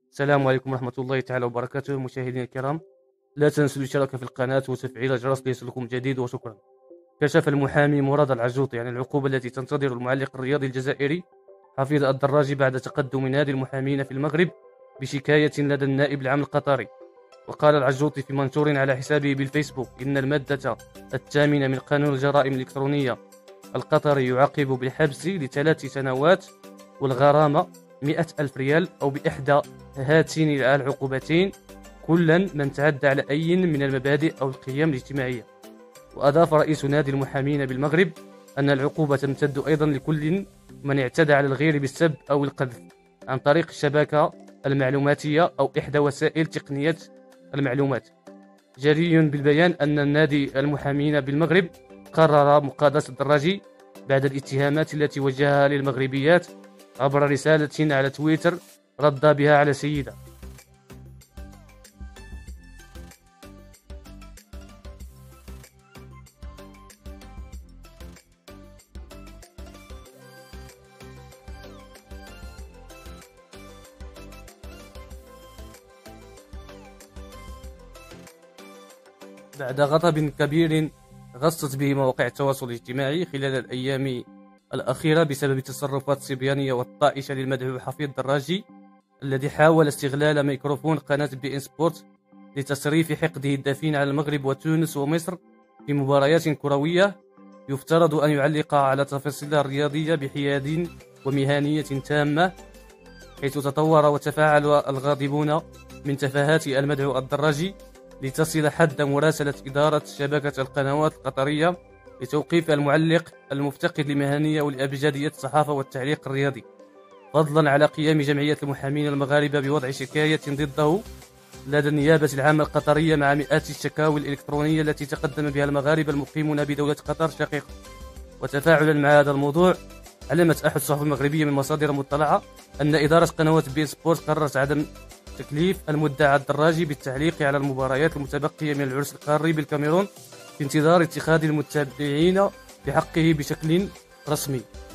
السلام عليكم ورحمة الله تعالى وبركاته. مشاهدينا الكرام، لا تنسوا الاشتراك في القناة وتفعيل الجرس ليصلكم جديد، وشكرا. كشف المحامي مراد العجوطي عن العقوبة التي تنتظر المعلق الرياضي الجزائري حفيظ الدراجي بعد تقدم نادي المحامين في المغرب بشكاية لدى النائب العام القطري. وقال العجوطي في منشور على حسابه بالفيسبوك إن المادة 8 من قانون الجرائم الإلكترونية القطري يعاقب بالحبس ل3 سنوات والغرامة 100,000 ريال أو بإحدى هاتين العقوبتين كلا من تعدى على أي من المبادئ أو القيم الاجتماعية. وأضاف رئيس نادي المحامين بالمغرب أن العقوبة تمتد أيضا لكل من اعتدى على الغير بالسب أو القذف عن طريق الشبكة المعلوماتية أو إحدى وسائل تقنية المعلومات. جري بالبيان أن النادي المحامين بالمغرب قرر مقاضاة الدراجي بعد الاتهامات التي وجهها للمغربيات عبر رسالة على تويتر رد بها على سيدة. بعد غضب كبير غصت به مواقع التواصل الاجتماعي خلال الأيام الأخيرة بسبب التصرفات الصبيانية والطائشة للمدعو حفيظ الدراجي، الذي حاول استغلال ميكروفون قناة بي إن سبورت لتصريف حقده الدفين على المغرب وتونس ومصر في مباريات كروية يفترض أن يعلق على تفاصيلها الرياضية بحياد ومهنية تامة، حيث تطور وتفاعل الغاضبون من تفاهات المدعو الدراجي لتصل حد مراسلة إدارة شبكة القنوات القطرية لتوقيف المعلق المفتقد لمهنية ولأبجدية الصحافة والتعليق الرياضي، فضلا على قيام جمعية المحامين المغاربة بوضع شكاية ضده لدى النيابة العامة القطرية مع مئات الشكاوي الإلكترونية التي تقدم بها المغاربة المقيمون بدولة قطر شقيقة. وتفاعلا مع هذا الموضوع، علمت أحد الصحف المغربية من مصادر مطلعة أن إدارة قنوات بي سبورت قررت عدم تكليف المدعى الدراجي بالتعليق على المباريات المتبقية من العرس القاري بالكاميرون في انتظار اتخاذ المتابعين بحقه بشكل رسمي.